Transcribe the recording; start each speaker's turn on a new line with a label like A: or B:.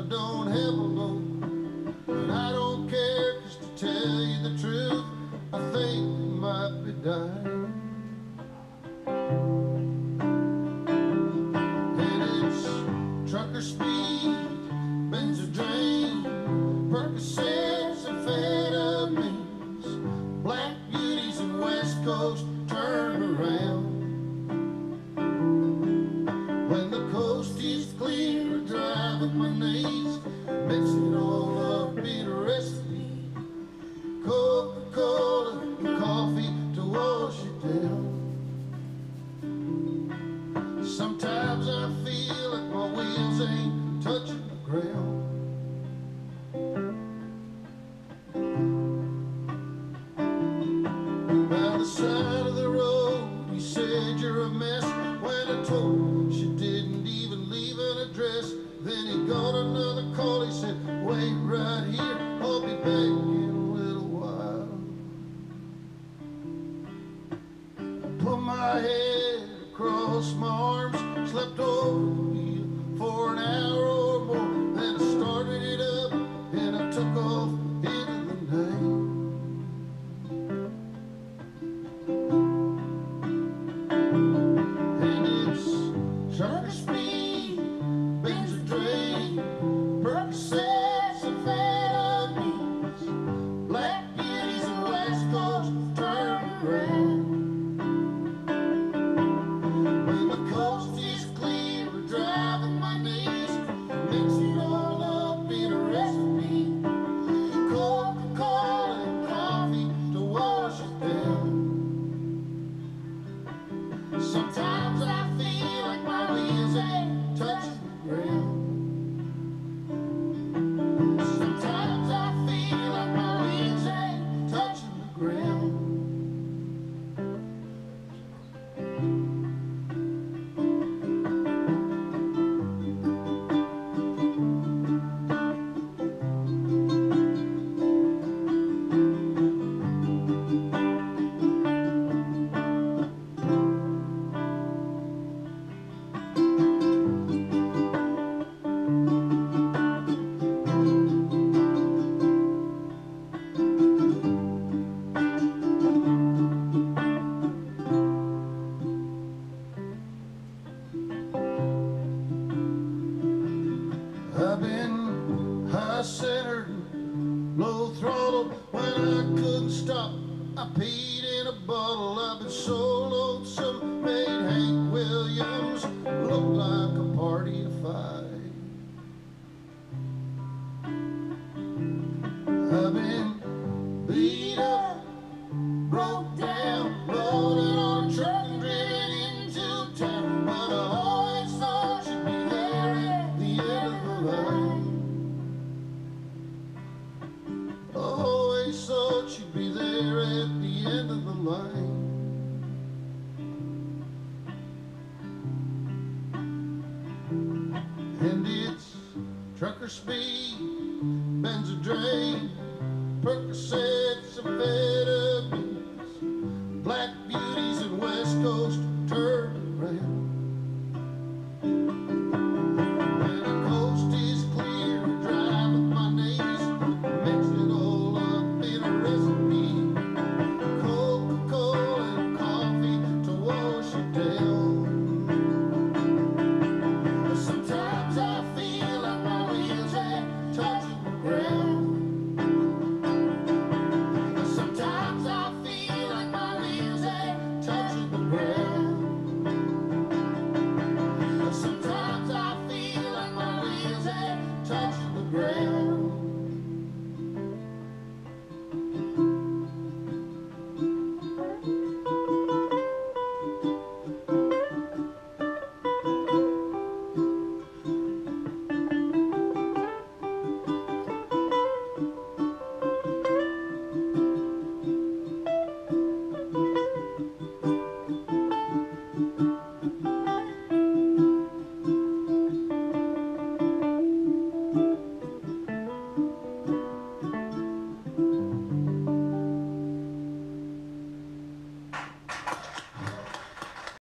A: don't have a load. But I don't care, 'cause to tell you the truth, I think you might be dying. And it's trucker speed, benzene drain, Percocets and amphetamines, black beauties and West Coast turn around. When the coast is clear, driving my knees, mix it all up, be the recipe. Coca-Cola and coffee to wash it down. Sometimes I feel like my wheels ain't touching the ground. By the side of the road, he said you're a mess. When I told her she didn't even leave an address, then he got another call. He said, wait right here, I'll be back in a little while. I put my head across my arms, slept over the wheel for an hour or more. Then I started it up and I took off into the night. And it's trucker speed, benzene drain, Percocets and amphetamines, black beauties and West Coast turn around. When the coast is clear, we're driving my knees, mix it all up in a recipe. Coca-Cola and coffee to wash it down. Sometimes I feel like my wheels ain't touching the ground. Sometimes I feel like my wheels ain't touching the ground. I've been high-centered and low-throttled. When I couldn't stop, I peed in a bottle. I've been so lonesome, made Hank Williams look like a party to fight. I've been beat up, broke down, loaded on a truck and driven into town. But I always thought you'd be there at the end of the line. I always thought you'd be there at the end of the line. And it's trucker speed, benzene drain, Percocets and amphetamines,